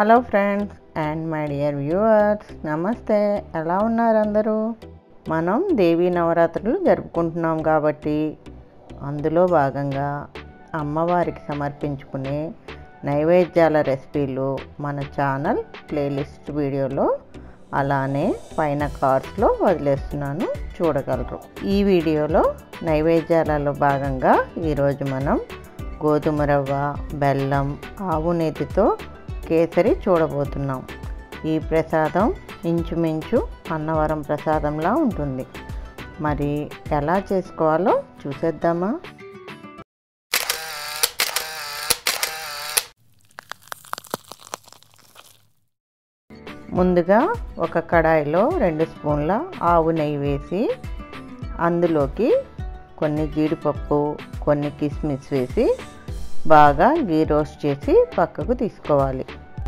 Hello friends and my dear viewers, నమస్తే. ఎలా ఉన్నారు అందరూ? మనం దేవీ నవరాత్రులు జరుపుకుంటున్నాం కాబట్టి అందులో భాగంగా అమ్మవారికి సమర్పించుకునే నైవేద్యాల రెసిపీలు మన ఛానల్ ప్లేలిస్ట్ వీడియోలో అలానే పైన కార్డ్స్లో వదిలేస్తున్నాను, చూడగలరు. ఈ వీడియోలో నైవేద్యాలలో భాగంగా ఈరోజు మనం గోధుమ రవ్వ, బెల్లం, ఆవు నేతితో కేసరి చూడబోతున్నాం. ఈ ప్రసాదం ఇంచుమించు అన్నవరం ప్రసాదంలా ఉంటుంది. మరి ఎలా చేసుకోవాలో చూసేద్దామా? ముందుగా ఒక కడాయిలో 2 స్పూన్ల ఆవు నెయ్యి వేసి అందులోకి కొన్ని జీడిపప్పు, కొన్ని కిస్మిస్ వేసి బాగా గీ రోస్ట్ చేసి పక్కకు తీసుకోవాలి.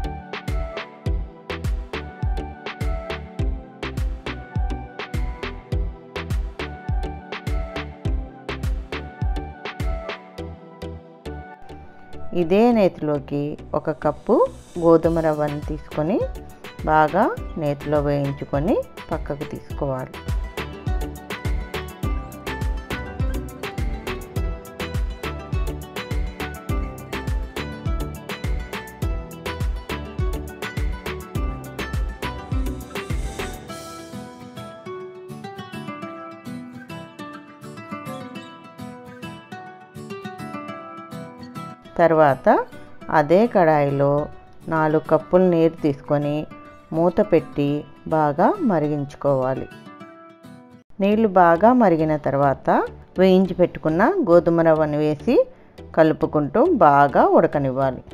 ఇదే నేతిలోకి 1 కప్పు గోధుమ రవ్వను తీసుకొని బాగా నేతిలో వేయించుకొని పక్కకు తీసుకోవాలి. తర్వాత అదే కడాయిలో 4 కప్పుల నీరు తీసుకొని మూత పెట్టి బాగా మరిగించుకోవాలి. నీళ్లు బాగా మరిగిన తర్వాత వేయించి పెట్టుకున్న గోధుమ రవ్వను వేసి కలుపుకుంటూ బాగా ఉడకనివ్వాలి.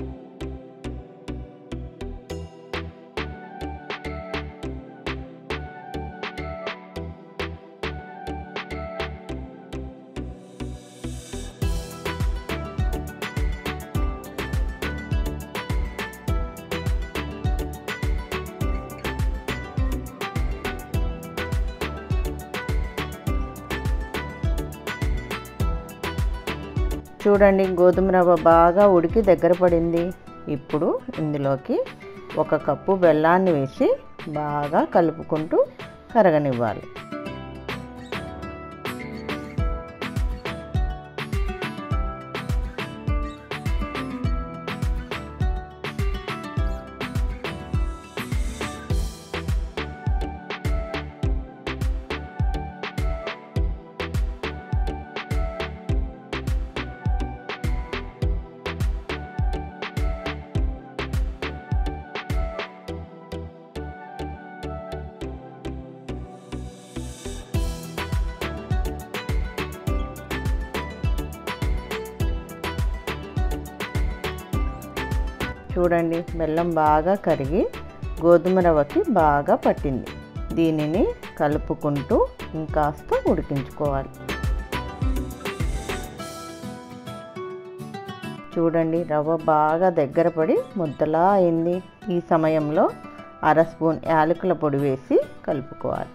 చూడండి, గోధుమ రవ్వ బాగా ఉడికి దగ్గర పడింది. ఇప్పుడు ఇందులోకి 1 కప్పు బెల్లాన్ని వేసి బాగా కలుపుకుంటూ కరగనివ్వాలి. చూడండి, బెల్లం బాగా కరిగి గోధుమ రవ్వకి బాగా పట్టింది. దీనిని కలుపుకుంటూ ఇంకాస్త ఉడికించుకోవాలి. చూడండి, రవ్వ బాగా దగ్గర పడి ముద్దలా అయింది. ఈ సమయంలో 1/2 స్పూన్ యాలకుల పొడి వేసి కలుపుకోవాలి.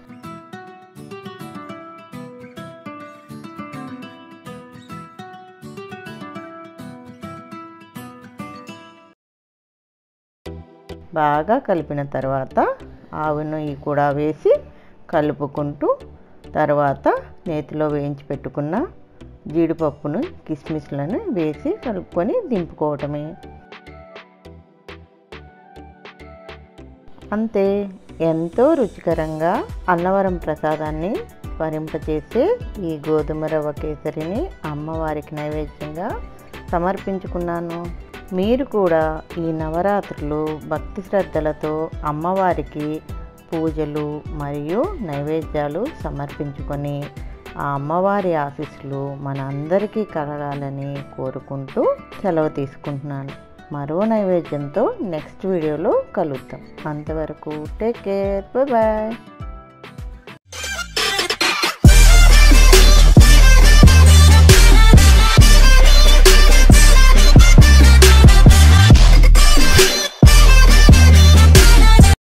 బాగా కలిపిన తర్వాత ఆవు నెయ్యి కూడా వేసి కలుపుకుంటూ తర్వాత నేతిలో వేయించి పెట్టుకున్న జీడిపప్పును, కిస్మిస్లను వేసి కలుపుకొని దింపుకోవటమే. అంతే, ఎంతో రుచికరంగా అన్నవరం ప్రసాదాన్ని స్మరింపచేసే ఈ గోధుమ రవ్వ కేసరిని అమ్మవారికి నైవేద్యంగా సమర్పించుకున్నాను. మీరు కూడా ఈ నవరాత్రులు భక్తి శ్రద్ధలతో అమ్మవారికి పూజలు మరియు నైవేద్యాలు సమర్పించుకొని ఆ అమ్మవారి ఆశీస్సులు మన అందరికీ కలగాలని కోరుకుంటూ సెలవు తీసుకుంటున్నాను. మరో నైవేద్యంతో నెక్స్ట్ వీడియోలో కలుద్దాం. అంతవరకు టేక్ కేర్, బాయ్.